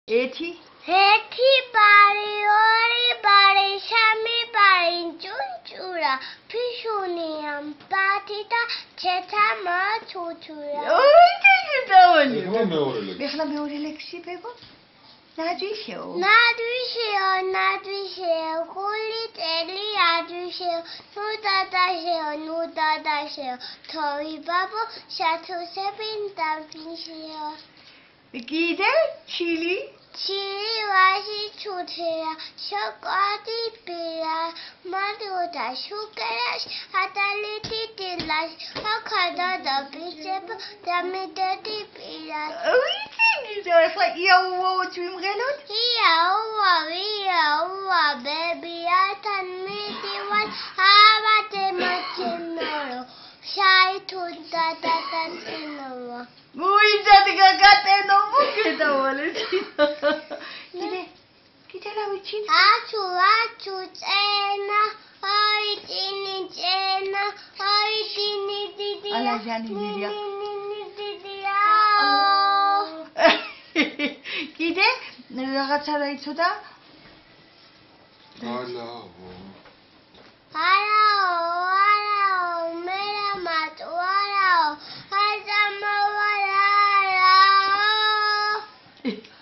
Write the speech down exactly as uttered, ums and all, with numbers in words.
ეთი ეთი ბარი ორი ბარი სამი ბარი ჭუნჭურა ფიშუნიამ ბათი და ჩეთა მოჩუჩურა ოი კეთილი დავალი მეორე ეხლა მეორე ლექსი ბებო ნადვიშეო ნადვიშეო ნადვიშეო გული წელი ადვიშეო ნუ დადაშეო ნუ დადაშეო თოვი ბაბო შათუსები დავგიშეო კიდე ჩილი ჩილი ვაში ჩუთია შოკოადი ბირა მადუდა შუკერას ატალიტი დილას აკადა და ბიჭებ დამედადი პირას ვიცი ეხლა იაუო ჩვიმღელოთ იაუა იაუა ბებიათან მიდივარ ავადე მაჩემორო შაი თუნდა დადატინოვა უიძად გაგატენო მოგედავალი კიდე კიდე რა ვიცი აჩუ აჩუ წენა აი ტინი წენა აი ტინი დიდია ალაჟანი დიდია დიდია კიდე რაღაცა რა იცოდა ალაო არაო არაო მერა მატუ არაო აზამოვარაო